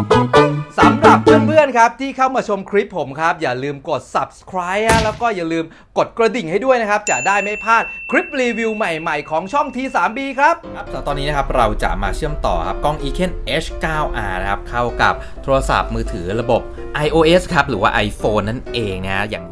สำหรับเพื่อนๆครับที่เข้ามาชมคลิปผมครับอย่าลืมกด subscribe แล้วก็อย่าลืมกดกระดิ่งให้ด้วยนะครับจะได้ไม่พลาดคลิปรีวิวใหม่ๆของช่อง T3B ครับตอนนี้นะครับเราจะมาเชื่อมต่อครับกล้อง Eken H9R นะครับเข้ากับโทรศัพท์มือถือระบบ iOS ครับหรือว่า iPhone นั่นเองนะอย่าง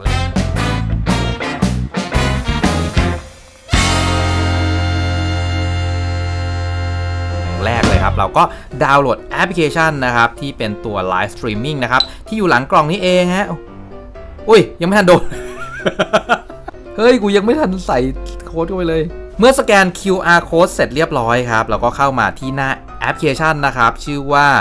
แรกเลยครับเราก็ดาวน์โหลดแอปพลิเคชันนะครับที่เป็นตัว Live Streaming นะครับที่อยู่หลังกล่องนี้เองฮะอุ้ยยังไม่ทันโดน เฮ้ยกูยังไม่ทันใส่โค้ดเข้าไปเลยเมื่อสแกน QR Code เสร็จเรียบร้อยครับเราก็เข้ามาที่หน้าแอปพลิเคชันนะครับชื่อว่า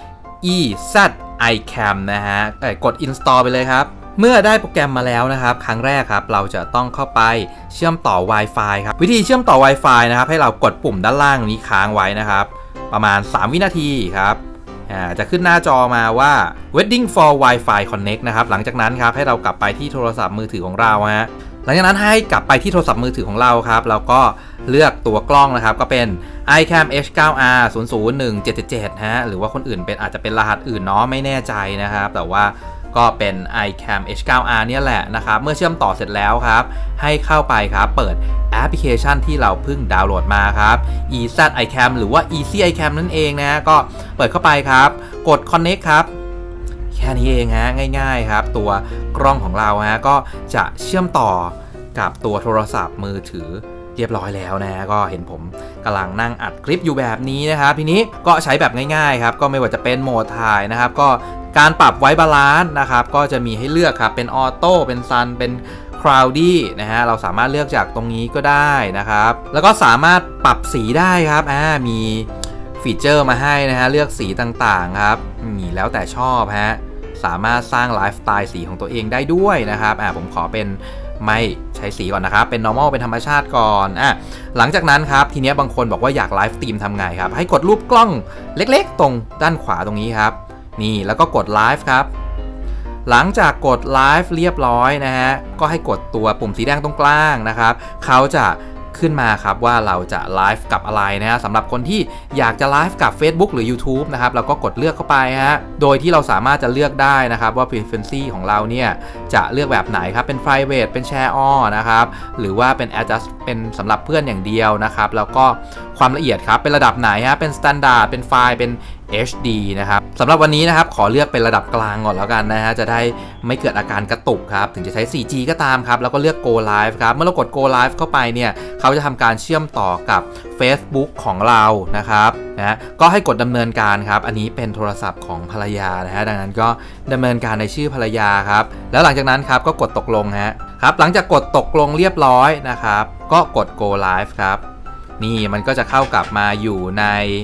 EZICam นะฮะกด Install ไปเลยครับเมื่อได้โปรแกรมมาแล้วนะครับครั้งแรกครับเราจะต้องเข้าไปเชื่อมต่อ Wi-Fi ครับวิธีเชื่อมต่อ Wi-Fi นะครับให้เรากดปุ่มด้านล่างนี้ค้างไว้นะครับประมาณ3วินาทีครับจะขึ้นหน้าจอมาว่า Waiting for Wi-Fi Connect นะครับหลังจากนั้นครับให้เรากลับไปที่โทรศัพท์มือถือของเราฮะหลังจากนั้นให้กลับไปที่โทรศัพท์มือถือของเราครับแล้วก็เลือกตัวกล้องนะครับก็เป็น iCam H9R 001777ฮะหรือว่าคนอื่นเป็นอาจจะเป็นรหัสอื่นเนาะไม่แน่ใจนะครับแต่ว่าก็เป็น iCam H9R เนี่ยแหละนะครับเมื่อเชื่อมต่อเสร็จแล้วครับให้เข้าไปครับเปิดแอปพลิเคชันที่เราเพิ่งดาวน์โหลดมาครับ EZICam หรือว่า EZICam นั่นเองนะก็เปิดเข้าไปครับกด Connect ครับแค่นี้เองฮะง่ายๆครับตัวกล้องของเราฮะก็จะเชื่อมต่อกับตัวโทรศัพท์มือถือเรียบร้อยแล้วนะก็เห็นผมกำลังนั่งอัดคลิปอยู่แบบนี้นะครับทีนี้ก็ใช้แบบง่ายๆครับก็ไม่ว่าจะเป็นโหมดถ่ายนะครับก็การปรับไว้บาลานซ์นะครับก็จะมีให้เลือกครับเป็นออโต้เป็นซันเป็นคลาวดี้นะฮะเราสามารถเลือกจากตรงนี้ก็ได้นะครับแล้วก็สามารถปรับสีได้ครับมีฟีเจอร์มาให้นะฮะเลือกสีต่างๆครับนี่แล้วแต่ชอบฮะสามารถสร้างไลฟ์สไตล์สีของตัวเองได้ด้วยนะครับผมขอเป็นไม่ใช้สีก่อนนะครับเป็น normal เป็นธรรมชาติก่อนหลังจากนั้นครับทีนี้บางคนบอกว่าอยากไลฟ์สตรีมทำไงครับให้กดรูปกล้องเล็กๆตรงด้านขวาตรงนี้ครับนี่แล้วก็กดไลฟ์ครับหลังจากกดไลฟ์เรียบร้อยนะฮะก็ให้กดตัวปุ่มสีแดงตรงกลางนะครับเขาจะขึ้นมาครับว่าเราจะไลฟ์กับอะไรนะฮะสำหรับคนที่อยากจะไลฟ์กับ Facebook หรือ YouTube นะครับเราก็กดเลือกเข้าไปฮะโดยที่เราสามารถจะเลือกได้นะครับว่า Frequency ของเราเนี่ยจะเลือกแบบไหนครับเป็น Private เป็น Share All นะครับหรือว่าเป็น Adjust เป็นสำหรับเพื่อนอย่างเดียวนะครับแล้วก็ความละเอียดครับเป็นระดับไหนฮะเป็น Standard เป็นไฟล์เป็น HD นะครับสำหรับวันนี้นะครับขอเลือกเป็นระดับกลางก่อนแล้วกันนะฮะจะได้ไม่เกิดอาการกระตุกครับถึงจะใช้ 4G ก็ตามครับแล้วก็เลือก Go Live ครับเมื่อเรากด Go Live เข้าไปเนี่ยเขาจะทำการเชื่อมต่อกับ Facebook ของเรานะครับนะก็ให้กดดำเนินการครับอันนี้เป็นโทรศัพท์ของภรรยานะฮะดังนั้นก็ดำเนินการในชื่อภรรยาครับแล้วหลังจากนั้นครับก็กดตกลงฮะครับหลังจากกดตกลงเรียบร้อยนะครับก็กด Go Live ครับนี่มันก็จะเข้ากลับมาอยู่ใน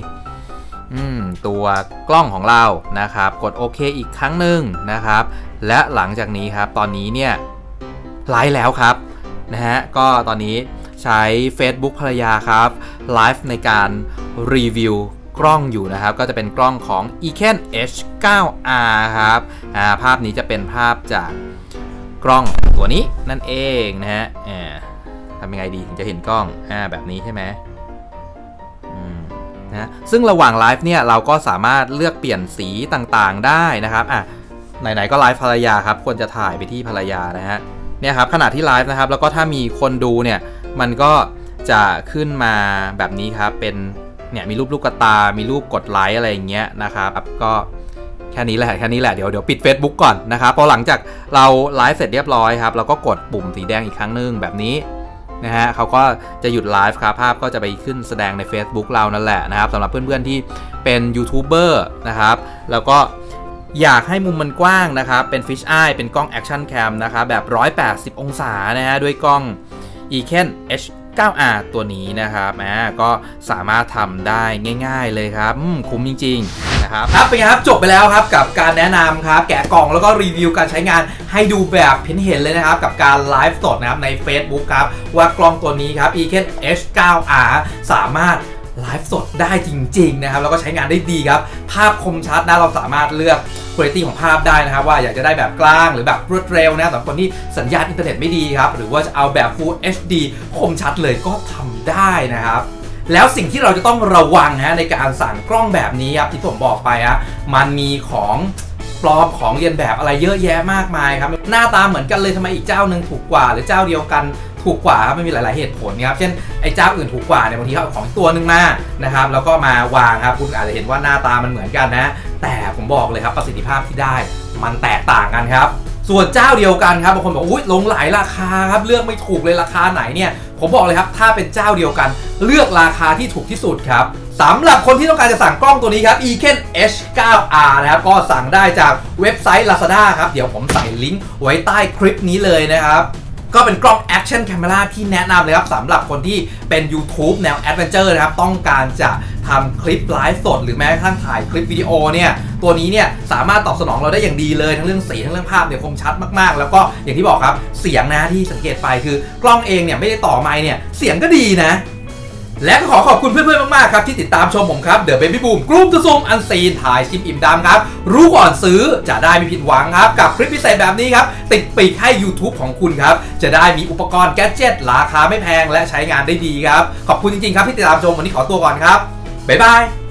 ตัวกล้องของเรานะครับกดโอเคอีกครั้งหนึ่งนะครับและหลังจากนี้ครับตอนนี้เนี่ยไลฟ์แล้วครับนะฮะก็ตอนนี้ใช้ Facebook ภรรยาครับไลฟ์ในการรีวิวกล้องอยู่นะครับก็จะเป็นกล้องของ Eken H9R ครับภาพนี้จะเป็นภาพจากกล้องตัวนี้นั่นเองนะฮะทำยังไงดีถึงจะเห็นกล้องแบบนี้ใช่ไหมนะซึ่งระหว่างไลฟ์เนี่ยเราก็สามารถเลือกเปลี่ยนสีต่างๆได้นะครับไหนๆก็ไลฟ์ภรรยาครับควรจะถ่ายไปที่ภรรยานะฮะเนี่ยครับขณะที่ไลฟ์นะครับแล้วก็ถ้ามีคนดูเนี่ยมันก็จะขึ้นมาแบบนี้ครับเป็นเนี่ยมีรูปลูกตามีรูปกดไลค์อะไรอย่างเงี้ยนะครับก็แค่นี้แหละเดี๋ยวปิด Facebook ก่อนนะครับพอหลังจากเราไลฟ์เสร็จเรียบร้อยครับเราก็กดปุ่มสีแดงอีกครั้งนึงแบบนี้นะฮะเขาก็จะหยุดไลฟ์ครับภาพก็จะไปขึ้นแสดงใน Facebook เรานั่นแหละนะครับสำหรับเพื่อนๆที่เป็นยูทูบเบอร์นะครับแล้วก็อยากให้มุมมันกว้างนะครับเป็น Fish Eye เป็นกล้อง Action Cam นะครับแบบ180องศานะฮะด้วยกล้อง Eken H9R ตัวนี้นะครับก็สามารถทำได้ง่ายๆเลยครับคุ้มจริงๆนะครับเป็นไงครับจบไปแล้วครับกับการแนะนำครับแกะกล่องแล้วก็รีวิวการใช้งานให้ดูแบบเห็นเลยนะครับกับการไลฟ์สดนะครับใน Facebook ครับว่ากล้องตัวนี้ครับ Eken H9R สามารถไลฟ์สดได้จริงๆนะครับแล้วก็ใช้งานได้ดีครับภาพคมชัดนะเราสามารถเลือกคุณภาพของภาพได้นะครับว่าอยากจะได้แบบกลางหรือแบบรวดเร็วนะสำหรับคนที่สัญญาณอินเทอร์เน็ตไม่ดีครับหรือว่าจะเอาแบบ Full HD คมชัดเลยก็ทำได้นะครับแล้วสิ่งที่เราจะต้องระวังในการสั่งกล้องแบบนี้ครับที่ผมบอกไปมันมีของปลอมของเรียนแบบอะไรเยอะแยะมากมายครับหน้าตาเหมือนกันเลยทำไมอีกเจ้าหนึ่งถูกกว่าหรือเจ้าเดียวกันถูกกว่าครับมันมีหลายๆเหตุผลครับเช่นไอ้เจ้าอื่นถูกกว่าเนี่ยบางทีเขาเอาของตัวหนึ่งมานะครับแล้วก็มาวางครับคุณอาจจะเห็นว่าหน้าตามันเหมือนกันนะแต่ผมบอกเลยครับประสิทธิภาพที่ได้มันแตกต่างกันครับส่วนเจ้าเดียวกันครับบางคนบอกอุ้ยหลงหลายราคาครับเลือกไม่ถูกเลยราคาไหนเนี่ยผมบอกเลยครับถ้าเป็นเจ้าเดียวกันเลือกราคาที่ถูกที่สุดครับสำหรับคนที่ต้องการจะสั่งกล้องตัวนี้ครับ Eken H9R นะครับก็สั่งได้จากเว็บไซต์ Lazada ครับเดี๋ยวผมใส่ลิงก์ไว้ใต้คลิปนี้เลยนะครับก็เป็นกล้อง Action Camera ที่แนะนำเลยครับสำหรับคนที่เป็น YouTube แนว Adventure นะครับต้องการจะทำคลิปไลฟ์สดหรือแม้กระทั่งถ่ายคลิปวิดีโอเนี่ยตัวนี้เนี่ยสามารถตอบสนองเราได้อย่างดีเลยทั้งเรื่องสีทั้งเรื่องภาพเนี่ยคมชัดมากๆแล้วก็อย่างที่บอกครับเสียงนะที่สังเกตไปคือกล้องเองเนี่ยไม่ได้ต่อไมค์เนี่ยเสียงก็ดีนะและก็ขอบคุณเพื่อนๆมากๆครับที่ติดตามชมผมครับ The Baby Boom กลุ่มตัวซูมอันซีนถ่ายชิมอิ่มดำครับรู้ก่อนซื้อจะได้ไม่ผิดหวังครับกับคลิปพิเศษแบบนี้ครับติดปีกให้ YouTube ของคุณครับจะได้มีอุปกรณ์แกดเจ็ตราคาไม่แพงและใช้งานได้ดีครับขอบคุณจริงๆครับที่ติดตามชมวันนี้ขอตัวก่อนครับบ๊ายบาย